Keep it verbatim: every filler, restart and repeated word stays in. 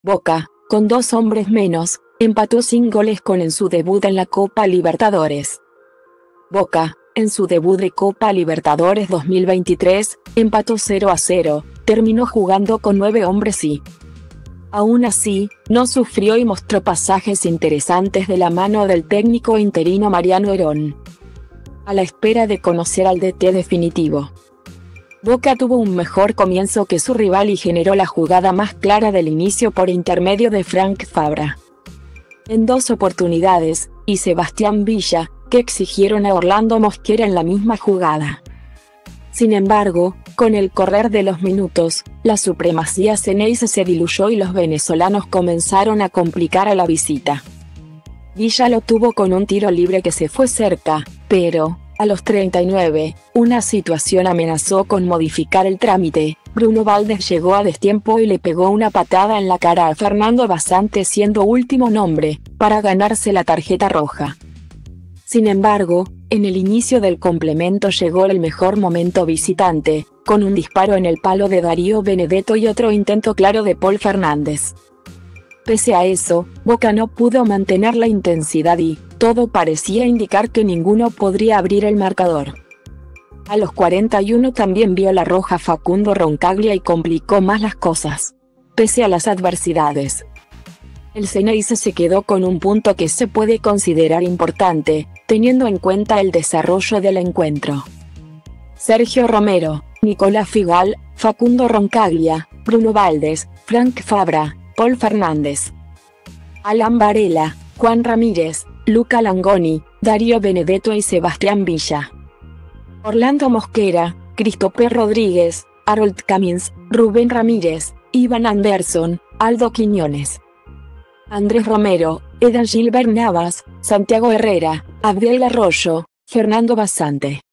Boca, con dos hombres menos, empató sin goles con en su debut en la Copa Libertadores. Boca, en su debut de Copa Libertadores dos mil veintitrés, empató cero a cero, terminó jugando con nueve hombres y, aún así, no sufrió y mostró pasajes interesantes de la mano del técnico interino Mariano Herón. A la espera de conocer al D T definitivo, Boca tuvo un mejor comienzo que su rival y generó la jugada más clara del inicio por intermedio de Frank Fabra. En dos oportunidades, y Sebastián Villa, que exigieron a Orlando Mosquera en la misma jugada. Sin embargo, con el correr de los minutos, la supremacía ceneice se diluyó y los venezolanos comenzaron a complicar a la visita. Villa lo tuvo con un tiro libre que se fue cerca, pero, a los treinta y nueve, una situación amenazó con modificar el trámite. Bruno Valdés llegó a destiempo y le pegó una patada en la cara a Fernando Basante siendo último nombre, para ganarse la tarjeta roja. Sin embargo, en el inicio del complemento llegó el mejor momento visitante, con un disparo en el palo de Darío Benedetto y otro intento claro de Paul Fernández. Pese a eso, Boca no pudo mantener la intensidad y, todo parecía indicar que ninguno podría abrir el marcador. A los cuarenta y uno también vio la roja Facundo Roncaglia y complicó más las cosas. Pese a las adversidades, el Ceneice se quedó con un punto que se puede considerar importante, teniendo en cuenta el desarrollo del encuentro. Sergio Romero, Nicolás Figal, Facundo Roncaglia, Bruno Valdés, Frank Fabra, Paul Fernández, Alan Varela, Juan Ramírez, Luca Langoni, Darío Benedetto y Sebastián Villa. Orlando Mosquera, Christopher Rodríguez, Harold Camins, Rubén Ramírez, Iván Anderson, Aldo Quiñones, Andrés Romero, Edan Gilbert Navas, Santiago Herrera, Abdiel Arroyo, Fernando Basante.